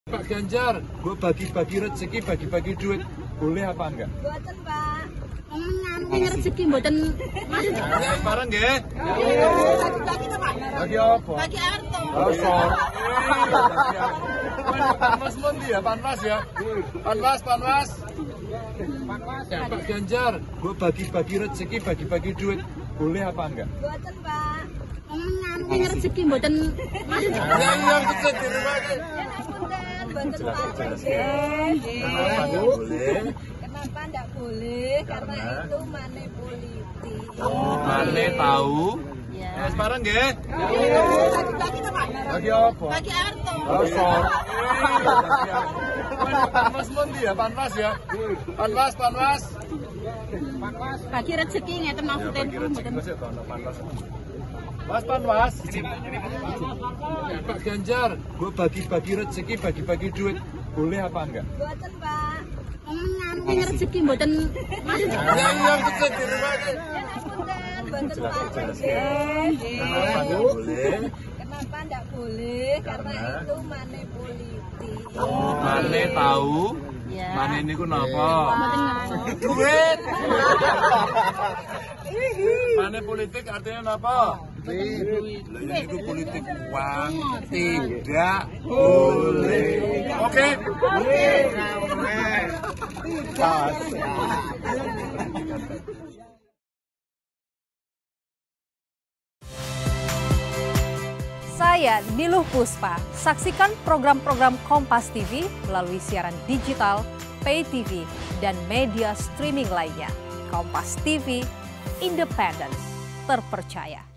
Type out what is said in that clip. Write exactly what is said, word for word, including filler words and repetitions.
Pak Ganjar, gue bagi-bagi rezeki, bagi-bagi duit, boleh apa enggak? Buatan Pak, ngomongin rezeki buatan masuk. Ya, bareng ya? Bagi-bagi tuh Pak. Bagi apa? Bagi Arto. Oh, sorry. Panwas Mundi ya, Panwas ya? Panwas, Panwas. Ya, Pak Ganjar, gue bagi-bagi rezeki, bagi-bagi duit, boleh apa enggak? Buatan Pak, ngomongin rezeki buatan masuk. Ya, iya, kecil di rumah aja. Buatan Pak. Kenapa enggak boleh? Kenapa enggak boleh? Karena itu money politik. Oh, Mane tahu? Ya. Ya, bareng ya? Bagi-bagi tuh Pak. Bagi apa? Bagi Arto. Oh, sorry. Panwas Mundi ya, Panwas ya? Panwas, Panwas. Bagi rezeki ngeten maksudnya Bagi itu rezeki mboten. masih tahun Panwas. Mas Panwas. Ya, Pak Ganjar, gue bagi-bagi rezeki, bagi-bagi duit, boleh apa enggak? Buatan Pak, ngomongin rezeki buatan masuk. Ya, iya, kecil di rumah aja. Buatan Pak. Kenapa enggak boleh? Kenapa enggak boleh? Karena itu money politik. Oh, Mane tahu? Ya. Mane ini ku napa? Mboten ngerti. Duit. Mane politik artinya apa? Duit. Lah itu politik uang tidak boleh. Oke? Pas. Saya Niluh Puspa. Saksikan program-program Kompas T V melalui siaran digital, pay T V, dan media streaming lainnya. Kompas T V, independen, terpercaya.